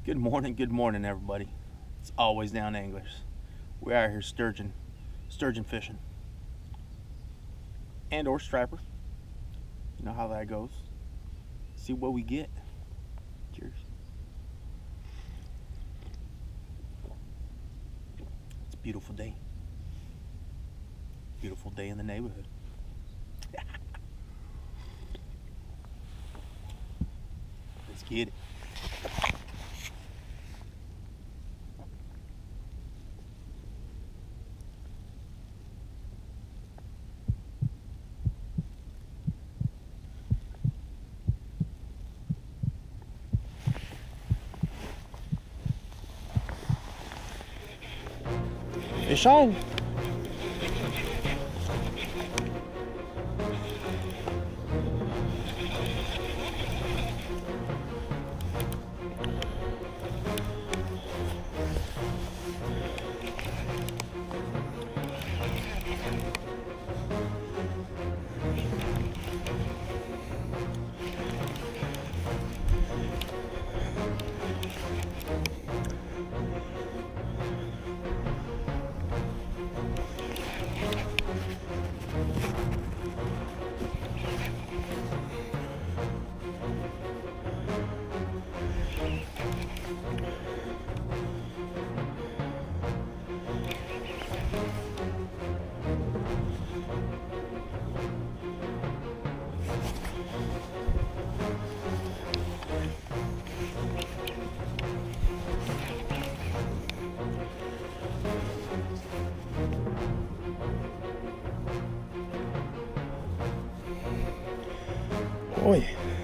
Good morning, everybody. It's always down anglers. We are here sturgeon fishing, and or striper. You know how that goes. See what we get. Cheers. It's a beautiful day. Beautiful day in the neighborhood. Let's get it. Fish on. Boy.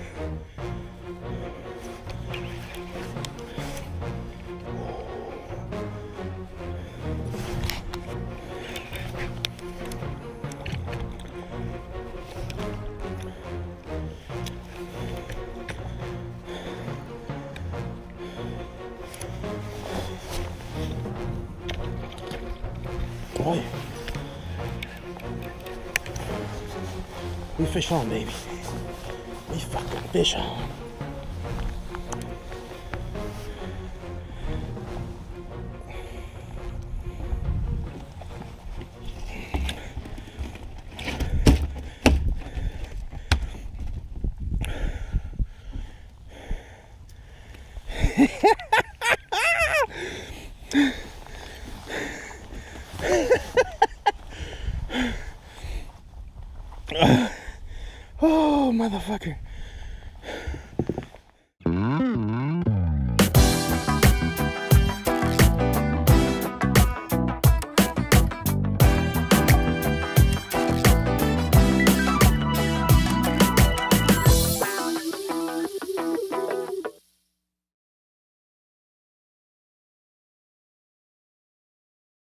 Boy. We fish on, baby. We fucking fish on. Oh, motherfucker.